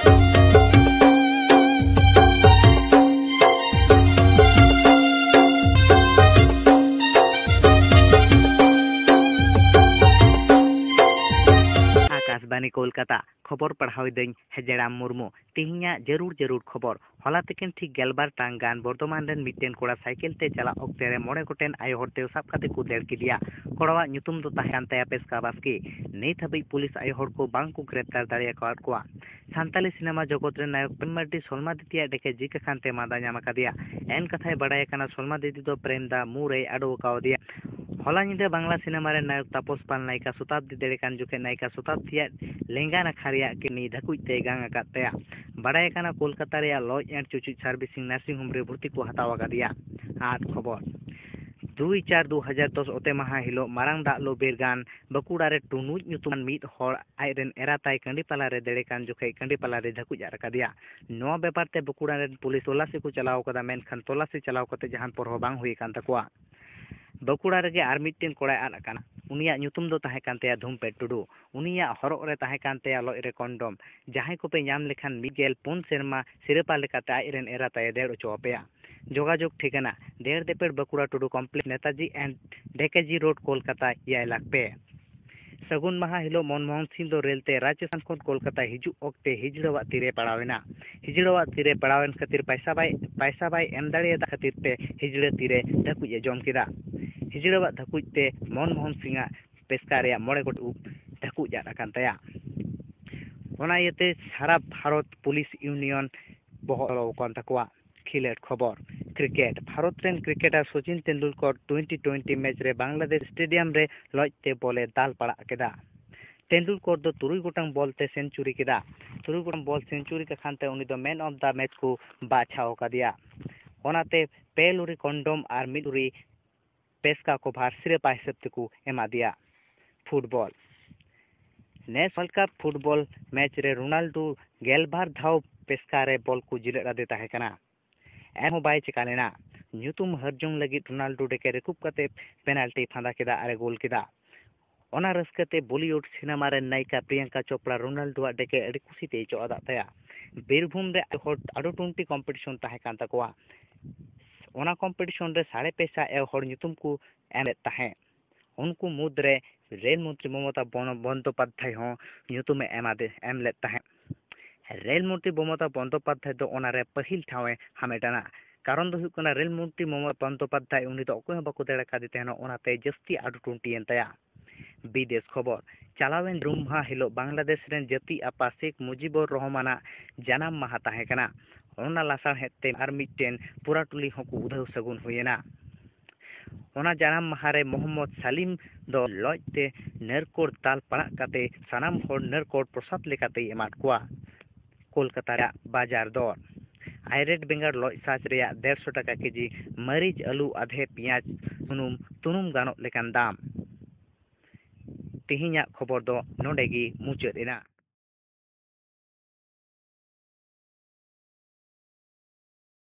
आकाशवाणी कोलकाता खबर पढ़ाई दिन हेजेराम मुर्मू तिहिया जरूर जरूर खबर हला तकिन ठीक गेलबार टांग गान बर्धमान रेन मिट्टेन कोड़ा साइकिल ते चला ऑक्टे रे मोड़े गोटेन आयो हरते साब काते को देड़ किदिया कोड़वा ᱧᱩᱛᱩᱢ ᱫᱚ ᱛᱟᱦᱮᱸ ᱠᱟᱱ ᱛᱟᱭᱟ ᱯᱮᱥᱠᱟ ᱵᱟᱥᱠᱮ ᱱᱤᱛ ᱦᱟᱹᱵᱤᱡ ᱯᱩᱞᱤᱥ ᱟᱭᱳ ᱦᱚᱲ ᱠᱚ ᱵᱟᱝ ᱠᱚ ᱜᱨᱮᱯᱛᱟᱨ ᱫᱟᱲᱮ ᱟᱠᱟᱫ ᱠᱚᱣᱟ ᱥᱟᱱᱛᱟᱞᱤ ᱥᱤᱱᱮᱢᱟ ᱡᱚᱜᱚᱛ ᱨᱮᱱ ᱱᱟᱭᱚᱠ ᱯᱨᱮᱢ ᱢᱟᱨᱰᱤ ᱥᱚᱞᱢᱟ ᱫᱤᱫᱤᱭᱟᱜ ᱰᱮᱠᱮ ᱡᱤᱠ ᱠᱷᱟᱱᱛᱮ ᱢᱟᱫᱟ ᱧᱟᱢ ᱟᱠᱟᱫᱮᱭᱟ ᱮᱱ ᱠᱟᱛᱷᱟᱭ ᱵᱟᱰᱟᱭ ᱠᱟᱱᱟ ᱥᱚᱞᱢᱟ ᱫᱤᱫᱤ ᱫᱚ ᱯᱨᱮᱢ ᱫᱟ ᱢᱩᱨᱮ ᱟᱰᱚ ᱟᱠᱟᱣᱫᱮᱭᱟ हला निदे बांग्ला सिनेमा रे नायक तापस पाल नायिका शताब्दी देड़ेकान जुखे नायिका शताब्दी लेंगा नाखा किनी धकुते गांग अकातया बाड़ाय काना कोलकाता रे लॉज एंड चुचुच सर्विसिंग नर्सिंग होम रे भर्ती को हताव अकादिया आज खबर 2/4/2010 ओते माहा हिलो मारांग दालो बेरगान बकुड़ा रे टुनुज ᱧᱩᱛᱩᱢᱟᱱ ᱢᱤᱫ ᱦᱚᱲ आयरन एराताय कंडीपाला रे देड़ेकान जुखे कंडीपाला रे धकुज अकादिया नो बेपार ते बकुड़ा रे पुलिस तलाशी को चलाव कदा मेनखान तलाशी चलाव कते जहान पर हो बांग हुई कान तकवा बकुड़ा रे आर मिट्टेन कोड़ाय आद अकाना उनिया ᱧᱩᱛᱩᱢ दो ताहे कानतेया धूमपेट टुडू उनिया हरक रे ताहे कानतेया लॉज रे कंडोम जहां को पे नाम लेखान मिगेल 4 सेरमा सिरपा लेकाते आयरन एराताय देड़ ओचो अपेया जोगाजोग ठिकाना डेढ़ देपेड़ बकुड़ा टुडू कॉम्प्लेक्स नेताजी एंड डेकेजी रोड कोलकाता 6 लाख पे सगुन महा हिलो मनमोहन सिंह दो रेलते राजस्थान खन कोलकाता हिजु ओक्ते हिजड़वा तीरे पड़ावेना हिजड़वा तीरे पड़ावेन खातिर पैसा बाय एम दाड़े खातिर ते हिजड़ तीरे धकुजे जम किदा हिजड़वा धकुजते मनमोहन सिंह पेस्का रे मोड़े गोट धकुज आकान तया ओना येते सारा भारत पुलिस यूनियन बहलो कोन तकवा खिलेट खबर क्रिकेट भारत रेन क्रिकेटर सचिन तेंदुलकर 2020 मैच रे बांग्लादेश स्टेडियम रे लॉजते बोले दाल पड़ा केदा तेंदुलकर दो 3 गोटांग बॉल ते सेंचुरी केदा 3 गोटांग बॉल सेंचुरी के खानते उनी दो मैन ऑफ द मैच को बाछाव कदिया ओनाते पेलुरी कंडोम आर मिदुरी पेस्का को भार सिरेपा हिसाब तक एमा दिया फुटबॉल नेस वर्ल्ड कप फुटबॉल मैच रे रोनाल्डो गेलबार धाव पेस्का रे बॉल को जिले दे ताहे कना एम बाय चिका लेना ᱧᱩᱛᱩᱢ हरजोंग लगी रोनाल्डो डेके रिकूप कते पेनाल्टी फांदा केदा आरे गोल केदा ओना रस्कते बॉलीवुड सिनेमा रे नायिका प्रियंका चोपड़ा रोनाल्डो डेके अड़ी खुशीते चो आदा तया बीरभूम रे आडो 20 कॉम्पिटिशन ताहे कान तकवा ओना कॉम्पिटिशन रे 5.5 ए हर ᱧᱩᱛᱩᱢ को एम ताहे उनको मुद्रे रेल मंत्री ममता बंदोपाध्याय हो ᱧᱩᱛᱩᱢ एम ले ताहे रेल मंत्री ममता बंदोपाध्याय दो ओनारे पहिल ठावे हामेटाना कारण दो हुकना रेल मंत्री ममता बंदोपाध्याय उनी दो अकोय बाको देड़ा कादे तेनो ओनाते जस्ती आडू 20 एनतया विदेश खबर चलावेन रुमहा हिलो बांग्लादेश रेन जति आपा शेख मुजिबुर रहमाना जनाम माहा ताहे कना ओना लासा हेते आर मिटेन पूरा टुली होको उधाव सगुन होयेना ओना जनाम महारे मोहम्मद सलीम दो लॉजते नरकोर ताल पड़ा काते सनाम होर नरकोर प्रसाद लेकाते एमाट कोआ कोलकाता बाजार दर आयरेट बेंगार लॉज साज रे 150 टाका केजी मरीच आलू आधे पियाज तुनुम गानो लेकान दाम तिहिया खबर दो नोडेगी मुचाद एना।